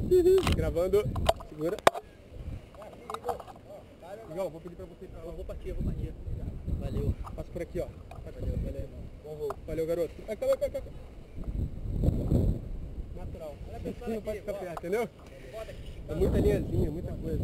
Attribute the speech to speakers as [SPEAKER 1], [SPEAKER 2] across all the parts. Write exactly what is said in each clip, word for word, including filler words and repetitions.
[SPEAKER 1] Gravando. Segura. João, vou pedir pra você ir pra lá.
[SPEAKER 2] Eu vou partir, eu vou partir. Valeu.
[SPEAKER 1] Passa por aqui, ó.
[SPEAKER 2] Valeu, valeu, irmão. Bom voo.
[SPEAKER 1] Valeu, garoto. Vai, calma, calma, calma.
[SPEAKER 2] Natural.
[SPEAKER 1] Assim não pode ficar perto, entendeu? É muita linhazinha, muita coisa.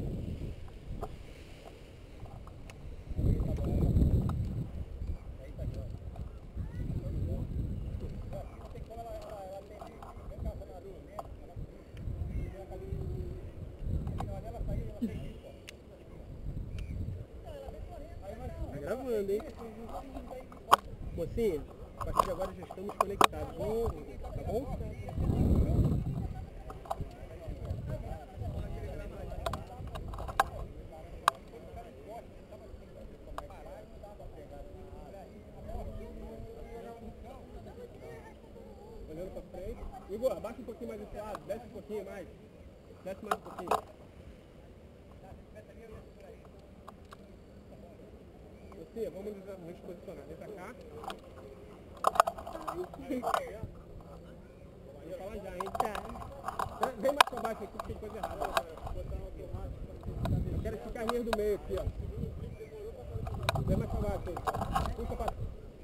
[SPEAKER 1] Tá gravando, hein? Mocinha, a partir de agora já estamos conectados. Bom, tá bom? Olhando pra frente. Igor, abaixa um pouquinho mais esse lado, desce um pouquinho mais. Desce mais um pouquinho. Mocinha, vamos nos, nos posicionar. Vem pra cá. Vou falar já, hein? Tá. Vem mais pra baixo aqui, que tem coisa errada. Eu quero esse carrinho do meio aqui, ó. Vem mais pra baixo aí. Puxa pra...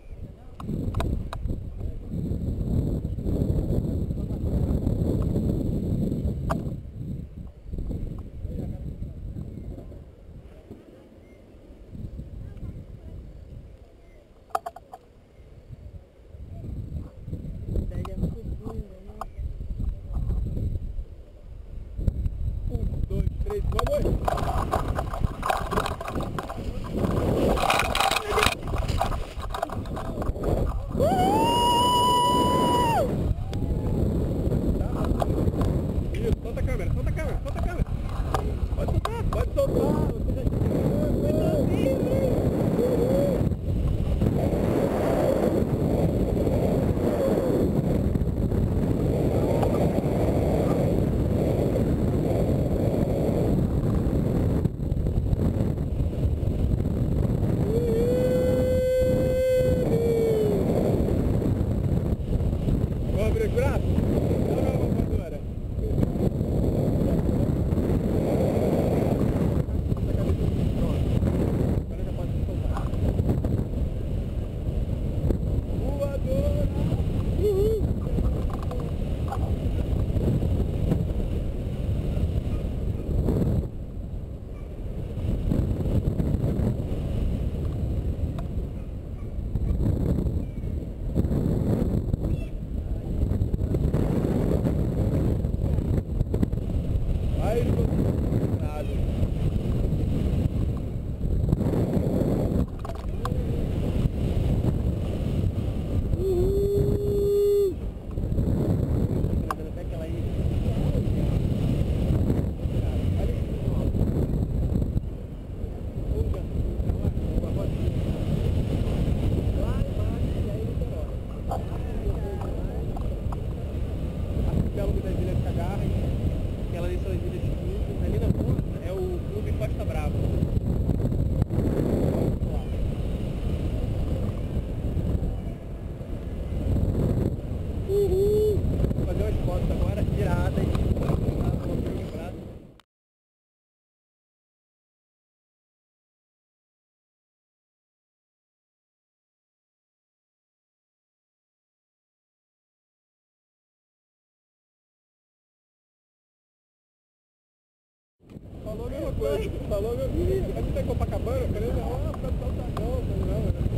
[SPEAKER 1] Falou a mesma coisa, falou a mesma coisa. A gente tá em Copacabana, eu falei, não, tá tão tá não, não, né?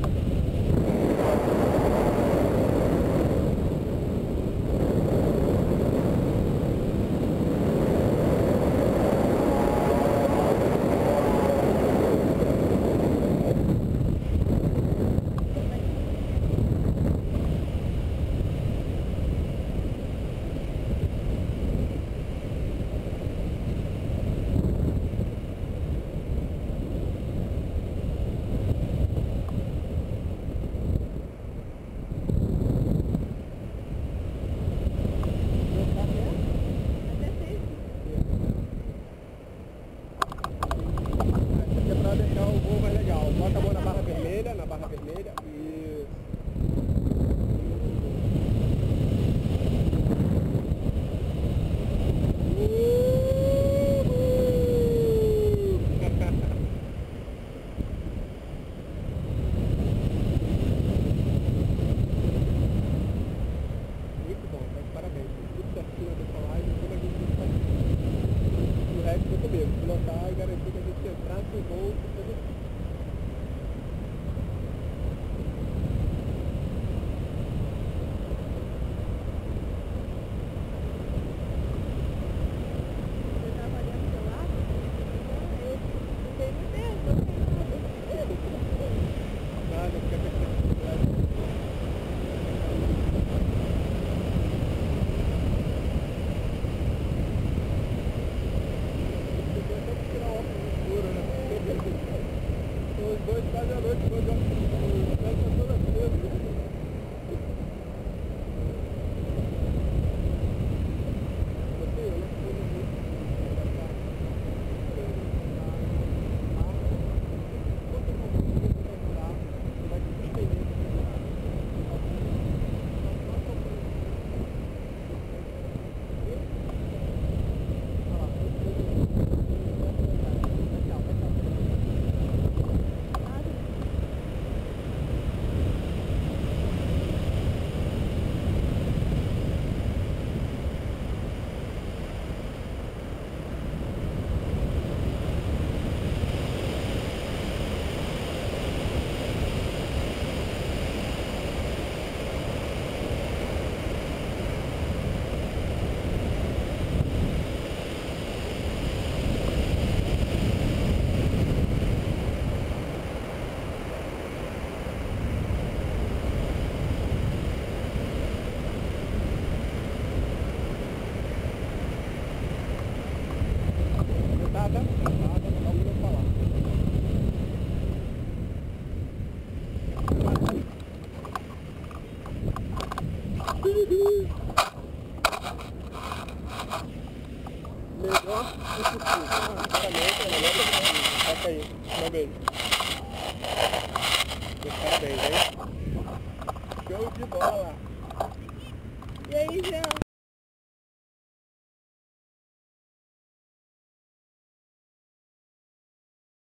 [SPEAKER 1] Melhor impossível. Ah, claramente, é melhor que impossível. Toca aí. Meu beijo. Meus parabéns, hein? Show de bola.
[SPEAKER 3] E aí, Jean?